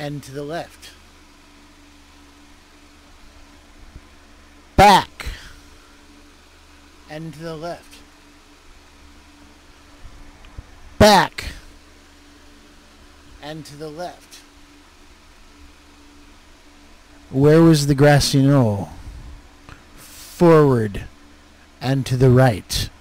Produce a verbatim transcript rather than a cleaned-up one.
and to the left. Back and to the left. Back and to the left. Where was the grassy knoll? Forward and to the right.